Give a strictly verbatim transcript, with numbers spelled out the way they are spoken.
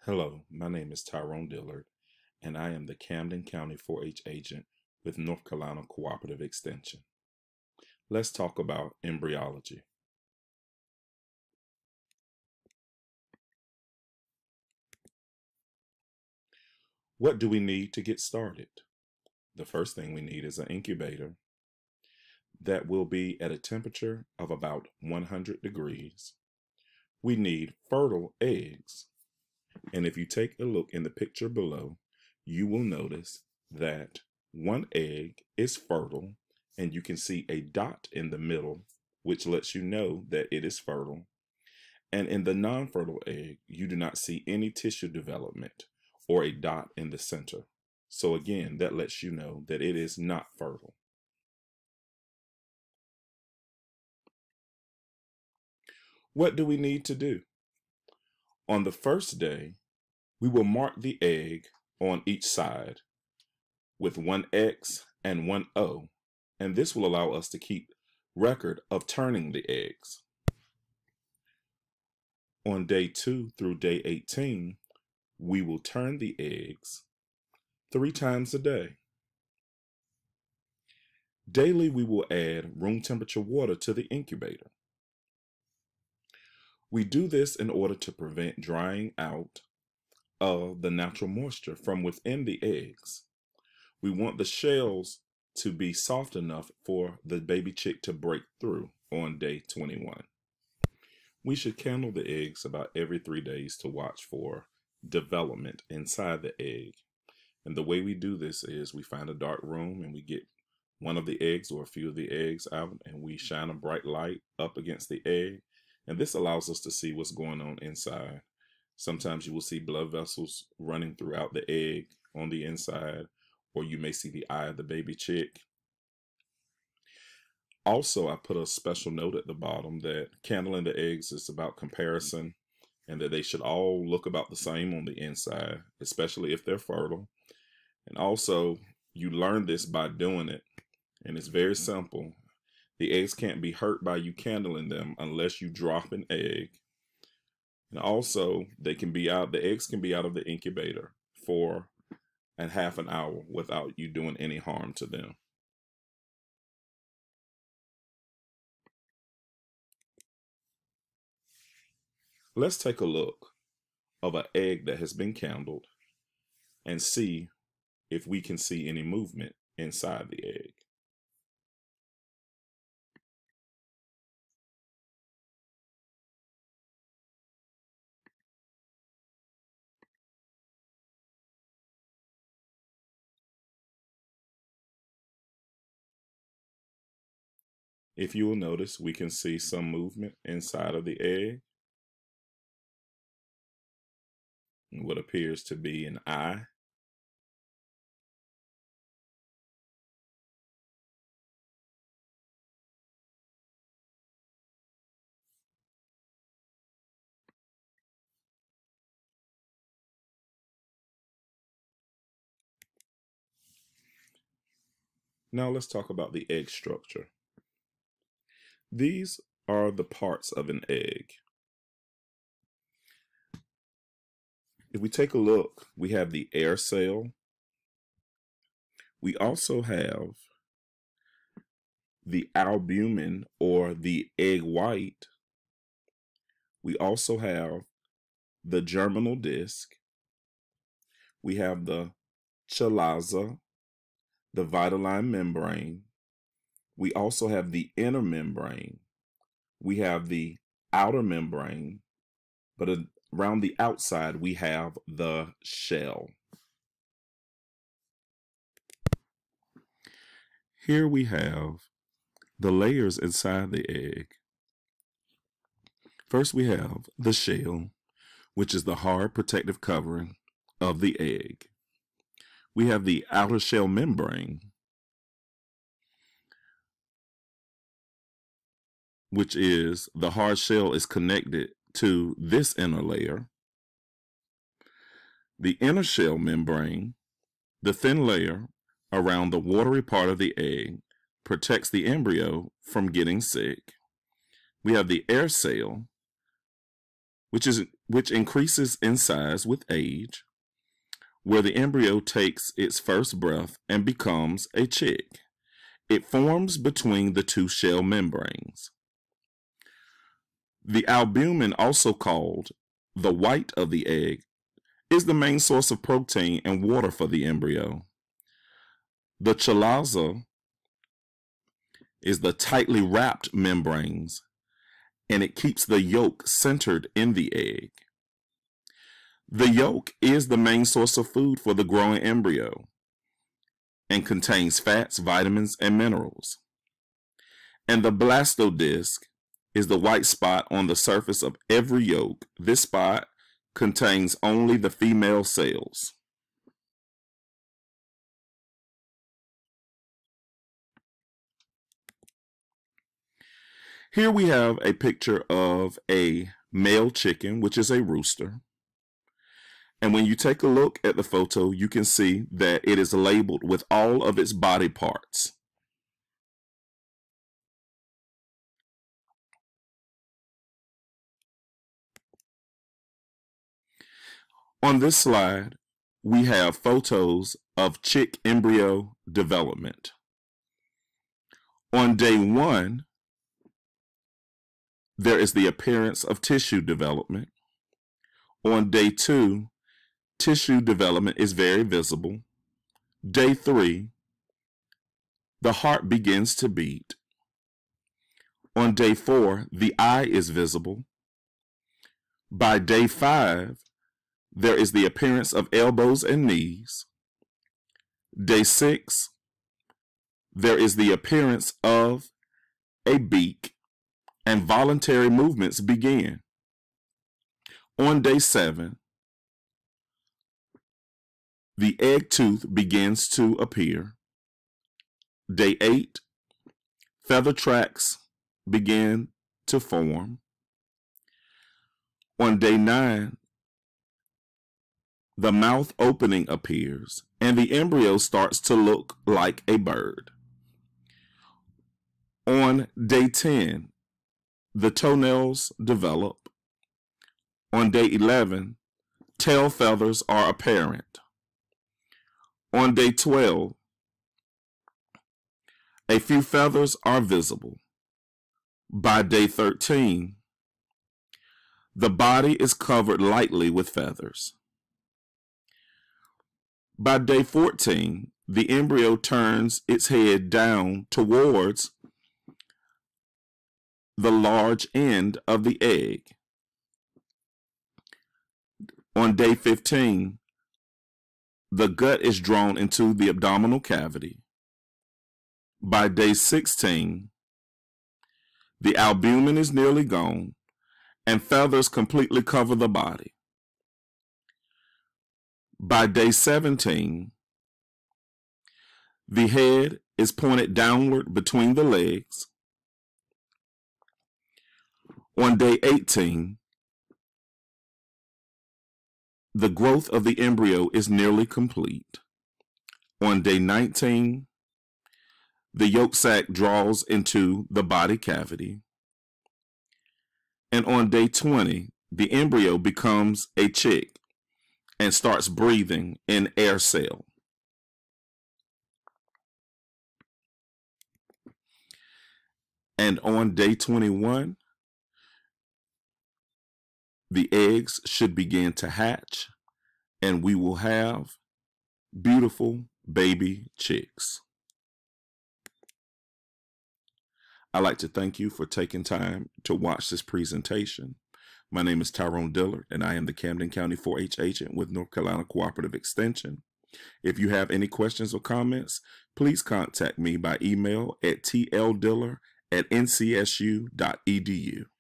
Hello, my name is Tyrone Dillard, and I am the Camden County four H agent with North Carolina Cooperative Extension. Let's talk about embryology. What do we need to get started? The first thing we need is an incubator that will be at a temperature of about one hundred degrees. We need fertile eggs. And if you take a look in the picture below, you will notice that one egg is fertile, and you can see a dot in the middle, which lets you know that it is fertile. And in the non-fertile egg, you do not see any tissue development or a dot in the center. So again, that lets you know that it is not fertile. What do we need to do? On the first day, we will mark the egg on each side with one X and one O, and this will allow us to keep record of turning the eggs. On day two through day eighteen, we will turn the eggs three times a day. Daily, we will add room temperature water to the incubator. We do this in order to prevent drying out of the natural moisture from within the eggs. We want the shells to be soft enough for the baby chick to break through on day twenty-one. We should candle the eggs about every three days to watch for development inside the egg. And the way we do this is we find a dark room and we get one of the eggs or a few of the eggs out, and we shine a bright light up against the egg. And this allows us to see what's going on inside. Sometimes you will see blood vessels running throughout the egg on the inside, or you may see the eye of the baby chick. Also, I put a special note at the bottom that candling the eggs is about comparison, and that they should all look about the same on the inside, especially if they're fertile. And also, you learn this by doing it, and it's very simple. The eggs can't be hurt by you candling them unless you drop an egg. And also, they can be out, the eggs can be out of the incubator for a half an hour without you doing any harm to them. Let's take a look of an egg that has been candled and see if we can see any movement inside the egg. If you will notice, we can see some movement inside of the egg. What appears to be an eye. Now let's talk about the egg structure. These are the parts of an egg. If we take a look, we have the air cell. We also have the albumin, or the egg white. We also have the germinal disc. We have the chalaza, the vitelline membrane. We also have the inner membrane. We have the outer membrane, but around the outside we have the shell. Here we have the layers inside the egg. First we have the shell, which is the hard protective covering of the egg. We have the outer shell membrane, which is the hard shell is connected to this inner layer. The inner shell membrane, the thin layer around the watery part of the egg, protects the embryo from getting sick. We have the air cell, which is which increases in size with age, where the embryo takes its first breath and becomes a chick. It forms between the two shell membranes. The albumin, also called the white of the egg, is the main source of protein and water for the embryo. The chalaza is the tightly wrapped membranes, and it keeps the yolk centered in the egg. The yolk is the main source of food for the growing embryo and contains fats, vitamins, and minerals. And the blastodisc is the white spot on the surface of every yolk. This spot contains only the female cells. Here we have a picture of a male chicken, which is a rooster. And when you take a look at the photo, you can see that it is labeled with all of its body parts. On this slide, we have photos of chick embryo development. On day one, there is the appearance of tissue development. On day two, tissue development is very visible. Day three, the heart begins to beat. On day four, the eye is visible. By day five, there is the appearance of elbows and knees. Day six, there is the appearance of a beak, and voluntary movements begin. On day seven, the egg tooth begins to appear. Day eight, feather tracts begin to form. On day nine, the mouth opening appears, and the embryo starts to look like a bird. On day ten, the toenails develop. On day eleven, tail feathers are apparent. On day twelve, a few feathers are visible. By day thirteen, the body is covered lightly with feathers. By day fourteen, the embryo turns its head down towards the large end of the egg. On day fifteen, the gut is drawn into the abdominal cavity. By day sixteen, the albumin is nearly gone, and feathers completely cover the body. By day seventeen, the head is pointed downward between the legs. On day eighteen, the growth of the embryo is nearly complete. On day nineteen, the yolk sac draws into the body cavity. And on day twenty, the embryo becomes a chick and starts breathing in air cell. And on day twenty-one, the eggs should begin to hatch, and we will have beautiful baby chicks. I'd like to thank you for taking time to watch this presentation. My name is Tyrone Dillard, and I am the Camden County four H agent with North Carolina Cooperative Extension. If you have any questions or comments, please contact me by email at t l diller at n c s u dot e d u.